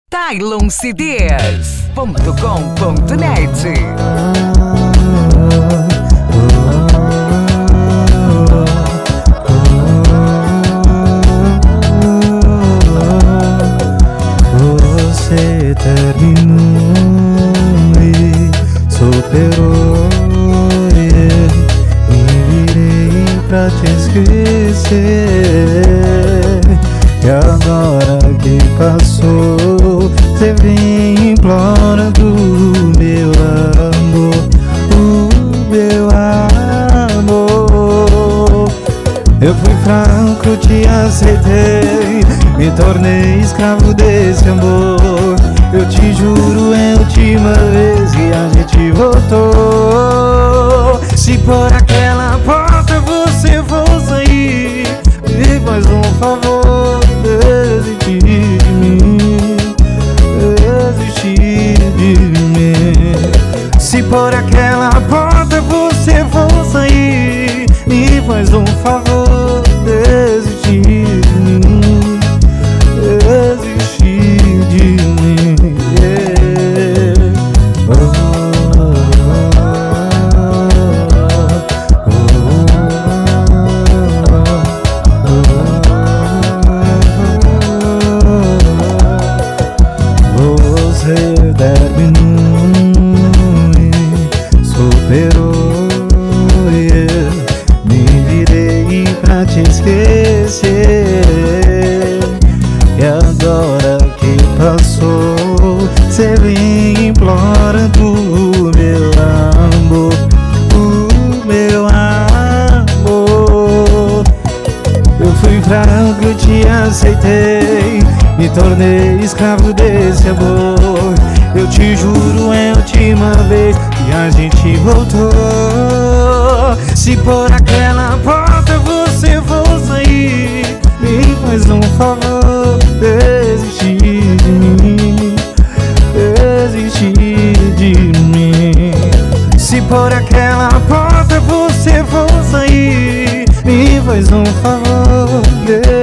TylonCDs.com.net. Você terminou e superou, me virei pra te esquecer. E agora que passou, você vem implorando o meu amor, o meu amor. Eu fui franco, te aceitei, me tornei escravo desse amor. Eu te juro, é a última vez que a gente voltou. Se por aquela porta você for sair, me faz um favor, desistir de mim, desistir de mim. Se por aquela porta você for sair, me faz um favor, desistir de mim, desistir de mim, Você terminou e superou, me virei pra te esquecer. E agora que passou, você vem implorando o meu amor, o meu amor. Eu fui franco, eu te aceitei, me tornei escravo desse amor. Eu te juro, é a última vez que a gente voltou. Se por aquela porta você for sair, me faz um favor, desistir de mim, desistir de mim. Se por aquela porta você for sair, me faz um favor, desistir